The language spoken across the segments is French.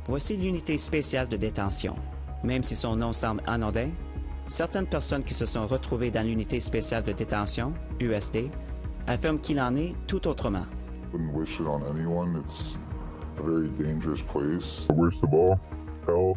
Voici l'unité spéciale de détention. Même si son nom semble anodin, certaines personnes qui se sont retrouvées dans l'unité spéciale de détention, USD, affirment qu'il en est tout autrement. I wouldn't wish it on anyone. It's a very dangerous place. Where's the ball? Hell.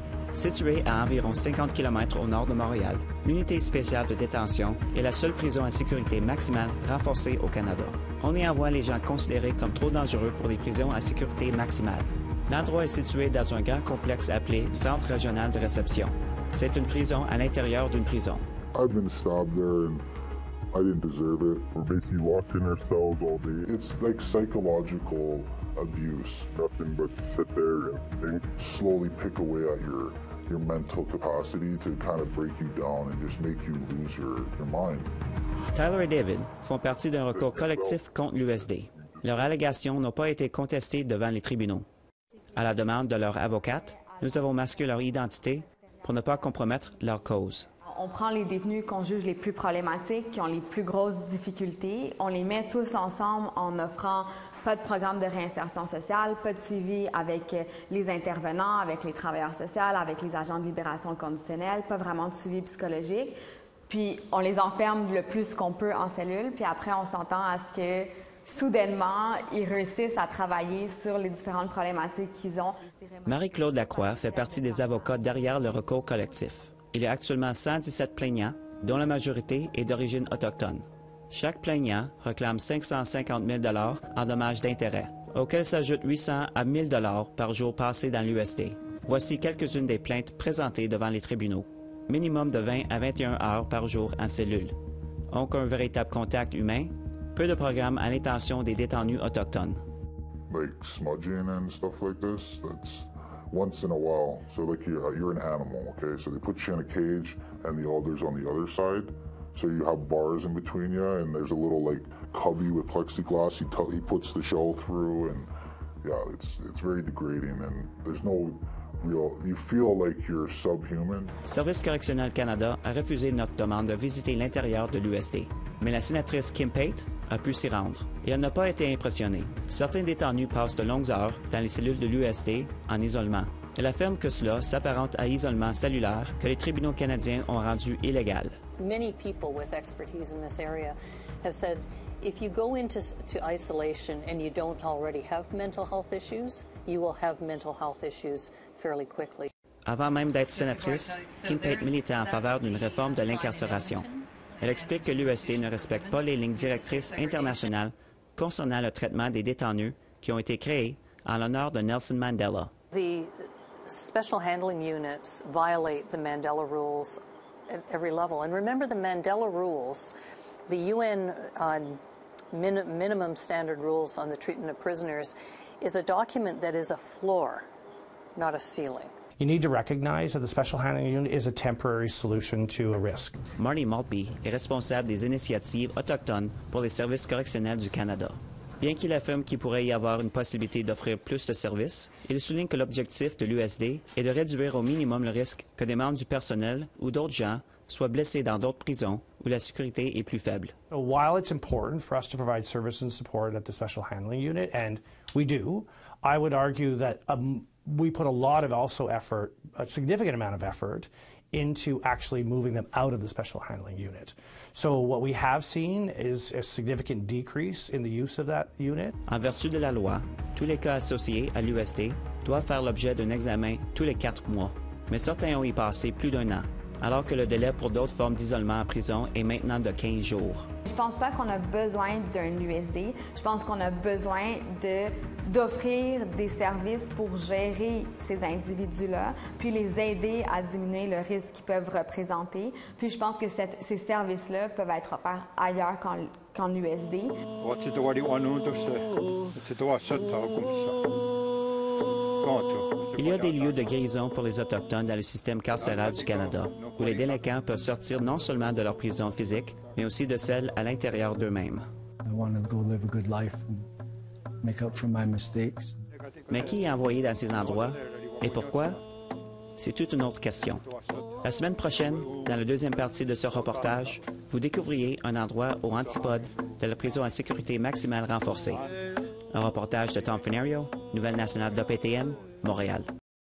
Située à environ 50 km au nord de Montréal, l'unité spéciale de détention est la seule prison à sécurité maximale renforcée au Canada. On y envoie les gens considérés comme trop dangereux pour des prisons à sécurité maximale. L'endroit est situé dans un grand complexe appelé Centre régional de réception. C'est une prison à l'intérieur d'une prison. I've been stabbed there and I didn't deserve it. We're basically locked in our cells all day. It's like psychological abuse. Nothing but sit there and think. Slowly pick away at your mental capacity to kind of break you down and just make you lose your mind. Tyler et David font partie d'un recours collectif contre l'USD. Leurs allégations n'ont pas été contestées devant les tribunaux. À la demande de leur avocate, nous avons masqué leur identité pour ne pas compromettre leur cause. On prend les détenus qu'on juge les plus problématiques, qui ont les plus grosses difficultés. On les met tous ensemble en offrant pas de programme de réinsertion sociale, pas de suivi avec les intervenants, avec les travailleurs sociaux, avec les agents de libération conditionnelle, pas vraiment de suivi psychologique. Puis on les enferme le plus qu'on peut en cellule, puis après on s'entend à ce que soudainement, ils réussissent à travailler sur les différentes problématiques qu'ils ont. Marie-Claude Lacroix fait partie des avocats derrière le recours collectif. Il y a actuellement 117 plaignants, dont la majorité est d'origine autochtone. Chaque plaignant réclame 550 000 $ en dommages d'intérêt, auxquels s'ajoutent 800 à 1 000 $ par jour passé dans l'USD. Voici quelques-unes des plaintes présentées devant les tribunaux. Minimum de 20 à 21 heures par jour en cellule. Aucun véritable contact humain. Peu de programmes à l'intention des détenus autochtones. Like smudging and stuff like this, that's once in a while. So like you're an animal, okay? So they put you in a cage and the elders on the other side. So you have bars in between you and there's a little like cubby with plexiglass he puts the shell through and yeah, it's very degrading and there's no real, you feel like you're subhuman. Service correctionnel Canada a refusé notre demande de visiter l'intérieur de l'USD. Mais la sénatrice Kim Pate a pu s'y rendre et elle n'a pas été impressionnée. Certains détenus passent de longues heures dans les cellules de l'USD en isolement. Elle affirme que cela s'apparente à l'isolement cellulaire que les tribunaux canadiens ont rendu illégal. Many people with expertise in this area have said if you go into isolation and you don't already have mental health issues, you will have mental health issues fairly quickly. Avant même d'être sénatrice, Kim Pate militait en faveur d'une réforme de l'incarcération. Elle explique que l'USD ne respecte pas les lignes directrices internationales concernant le traitement des détenus qui ont été créées en l'honneur de Nelson Mandela. The special handling units violate the Mandela rules at every level. And remember the Mandela rules, the UN minimum standard rules on the treatment of prisoners is a document that is a floor, not a ceiling. You need to recognize that the Special Handling Unit is a temporary solution to a risk. Marty Maltby est responsable des initiatives autochtones pour les services correctionnels du Canada. Bien qu'il affirme qu'il pourrait y avoir une possibilité d'offrir plus de services, il souligne que l'objectif de l'USD est de réduire au minimum le risque que des membres du personnel ou d'autres gens soient blessés dans d'autres prisons où la sécurité est plus faible. So while it's important for us to provide service and support at the Special Handling Unit, and we do, I would argue that we put a lot of also effort, a significant amount of effort, into actually moving them out of the Special Handling Unit. So what we have seen is a significant decrease in the use of that unit. En vertu de la loi, tous les cas associés à l'USD doivent faire l'objet d'un examen tous les 4 mois, mais certains ont y passé plus d'1 an, alors que le délai pour d'autres formes d'isolement en prison est maintenant de 15 jours. Je pense pas qu'on a besoin d'un USD. Je pense qu'on a besoin d'offrir des services pour gérer ces individus-là, puis les aider à diminuer le risque qu'ils peuvent représenter. Puis je pense que ces services-là peuvent être offerts ailleurs qu'en USD. Il y a des lieux de guérison pour les Autochtones dans le système carcéral du Canada, où les délinquants peuvent sortir non seulement de leur prison physique, mais aussi de celle à l'intérieur d'eux-mêmes. Mais qui est envoyé dans ces endroits et pourquoi? C'est toute une autre question. La semaine prochaine, dans la deuxième partie de ce reportage, vous découvriez un endroit aux antipodes de la prison à sécurité maximale renforcée. Un reportage de Tom Fenario Nouvelle nationale d'OPTM, Montréal.